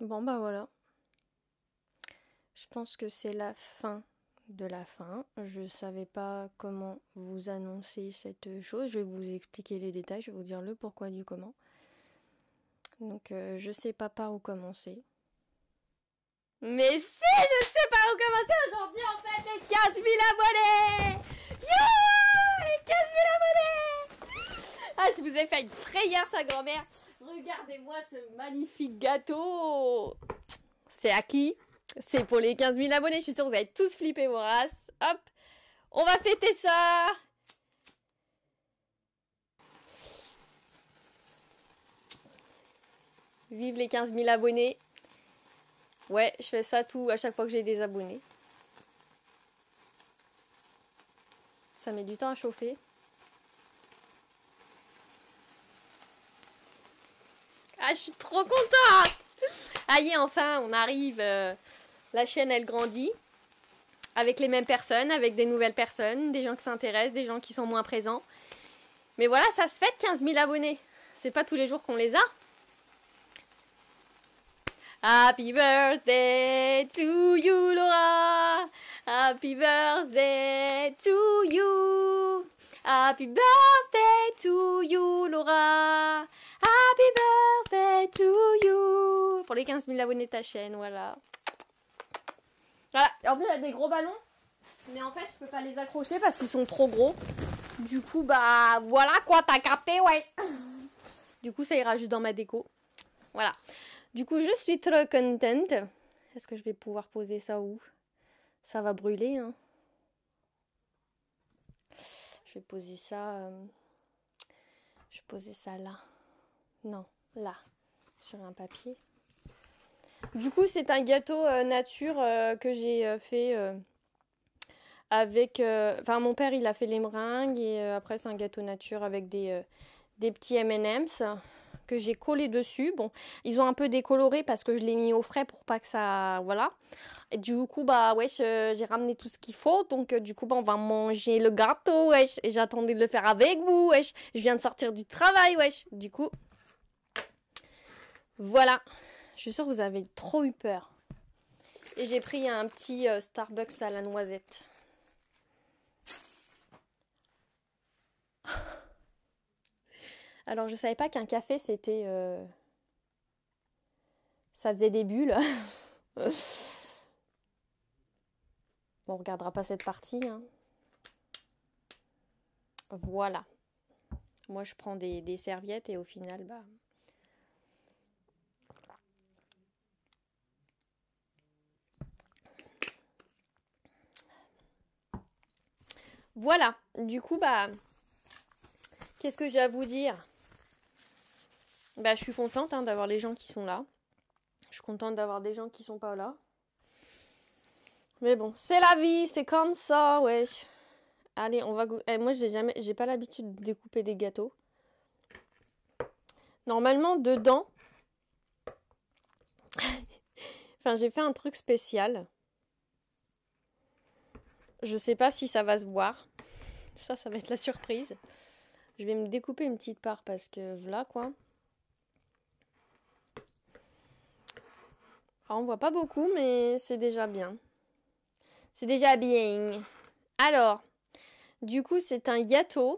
Bon bah voilà. Je pense que c'est la fin de la fin. Je savais pas comment vous annoncer cette chose. Je vais vous expliquer les détails, je vais vous dire le pourquoi du comment. Donc je sais pas par où commencer. Mais si, je sais par où commencer aujourd'hui en fait, les 15 000 abonnés. Yo, les 15 000 abonnés. Ah, je vous ai fait une frayeur, sa grand-mère. Regardez-moi ce magnifique gâteau. C'est à qui? C'est pour les 15 000 abonnés. Je suis sûre que vous allez tous flipper vos races. Hop, on va fêter ça. Vive les 15 000 abonnés. Ouais, je fais ça tout à chaque fois que j'ai des abonnés. Ça met du temps à chauffer. Ah, je suis trop contente. Aïe, enfin, on arrive. La chaîne, elle grandit. Avec les mêmes personnes, avec des nouvelles personnes, des gens qui s'intéressent, des gens qui sont moins présents. Mais voilà, ça se fait 15 000 abonnés. C'est pas tous les jours qu'on les a. Happy birthday to you, Laura. Happy birthday to you. Happy birthday to you, Laura. Happy birthday to you. Pour les 15 000 abonnés de ta chaîne, voilà. Voilà. En plus, il y a des gros ballons. Mais en fait, je peux pas les accrocher parce qu'ils sont trop gros. Du coup, bah, voilà quoi, t'as capté, ouais. Du coup, ça ira juste dans ma déco. Voilà. Du coup, je suis trop contente. Est-ce que je vais pouvoir poser ça où? Ça va brûler, hein. Je vais poser ça... Je vais poser ça là. Non, là. Sur un papier. Du coup, c'est un gâteau nature que j'ai fait avec... Enfin, mon père, il a fait les meringues. Et après, c'est un gâteau nature avec des petits M&M's que j'ai collé dessus. Bon, ils ont un peu décoloré parce que je l'ai mis au frais pour pas que ça... Voilà. Et du coup, bah, wesh, j'ai ramené tout ce qu'il faut. Donc, du coup, bah, on va manger le gâteau, wesh. Et j'attendais de le faire avec vous, wesh. Je viens de sortir du travail, wesh. Du coup, voilà. Je suis sûre que vous avez trop eu peur. Et j'ai pris un petit Starbucks à la noisette. Alors, je savais pas qu'un café, c'était... Ça faisait des bulles. Bon, on regardera pas cette partie. Hein. Voilà. Moi, je prends des serviettes et au final, bah... Voilà. Du coup, bah... Qu'est-ce que j'ai à vous dire? Bah, je suis contente hein, d'avoir les gens qui sont là. Je suis contente d'avoir des gens qui sont pas là. Mais bon, c'est la vie, c'est comme ça, wesh. Allez, on va... moi, j'ai pas l'habitude de découper des gâteaux. Normalement, dedans... Enfin, j'ai fait un truc spécial. Je sais pas si ça va se voir. Ça va être la surprise. Je vais me découper une petite part parce que voilà, quoi. Alors, on voit pas beaucoup, mais c'est déjà bien. C'est déjà bien. Alors, du coup, c'est un gâteau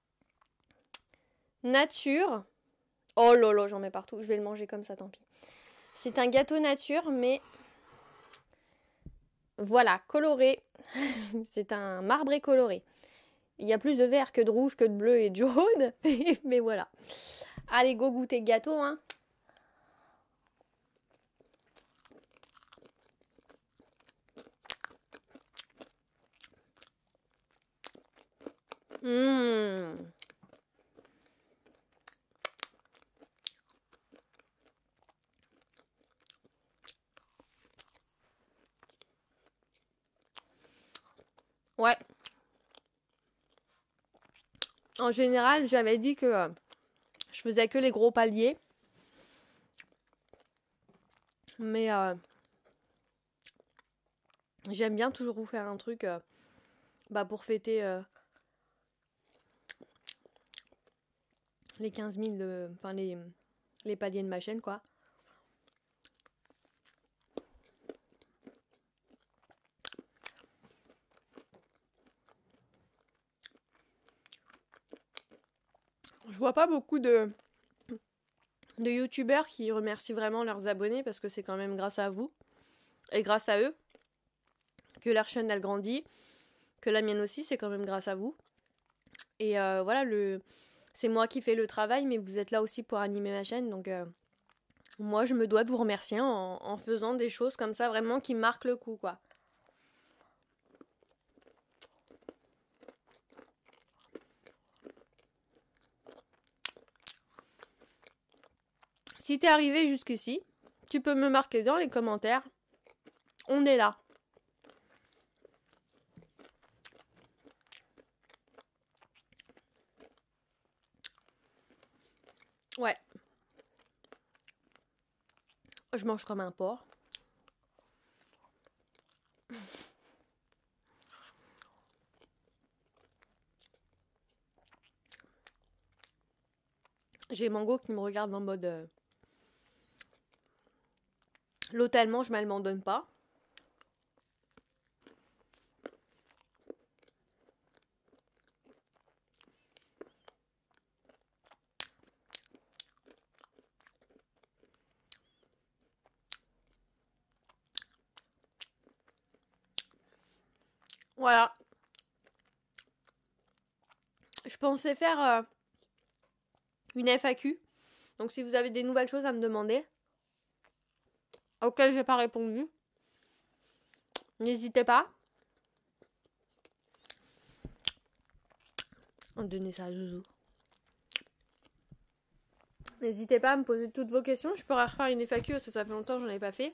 nature. Oh lolo, j'en mets partout. Je vais le manger comme ça, tant pis. C'est un gâteau nature, mais voilà, coloré. C'est un marbré coloré. Il y a plus de vert que de rouge, que de bleu et de jaune. Mais voilà. Allez, go goûter gâteau, hein. Mmh. Ouais. En général, j'avais dit que je faisais que les gros paliers. Mais j'aime bien toujours vous faire un truc bah, pour fêter les 15 000, enfin les paliers de ma chaîne, quoi. vois pas beaucoup de youtubeurs qui remercient vraiment leurs abonnés parce que c'est quand même grâce à vous et grâce à eux que leur chaîne elle grandit, que la mienne aussi, c'est quand même grâce à vous. Et voilà, c'est moi qui fais le travail, mais vous êtes là aussi pour animer ma chaîne, donc moi je me dois de vous remercier en faisant des choses comme ça vraiment qui marquent le coup, quoi. Si t'es arrivé jusqu'ici, tu peux me marquer dans les commentaires. On est là. Ouais. Je mange comme un porc. J'ai Mango qui me regarde en mode... L'hôtel mange, mais elle m'en donne pas. Voilà. Je pensais faire une FAQ. Donc si vous avez des nouvelles choses à me demander, auxquelles j'ai pas répondu, n'hésitez pas. Donnez ça à Zouzou. N'hésitez pas à me poser toutes vos questions. Je pourrais refaire une FAQ parce que ça fait longtemps que j'en ai pas fait.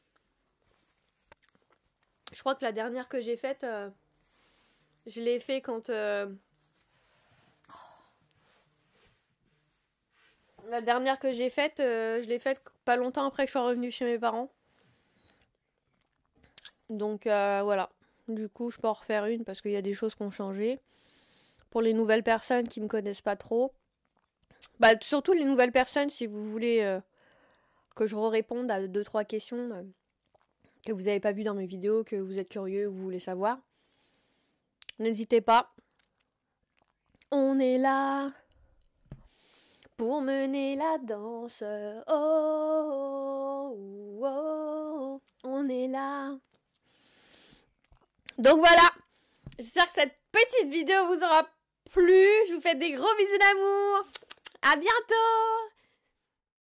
Je crois que la dernière que j'ai faite, je l'ai fait quand... La dernière que j'ai faite, je l'ai faite pas longtemps après que je sois revenue chez mes parents. Donc voilà. Du coup, je peux en refaire une parce qu'il y a des choses qui ont changé. Pour les nouvelles personnes qui me connaissent pas trop. Bah, surtout les nouvelles personnes, si vous voulez que je réponde à 2-3 questions que vous n'avez pas vues dans mes vidéos, que vous êtes curieux, que vous voulez savoir. N'hésitez pas. On est là pour mener la danse. Oh, oh, oh, on est là. Donc voilà. J'espère que cette petite vidéo vous aura plu. Je vous fais des gros bisous d'amour. À bientôt.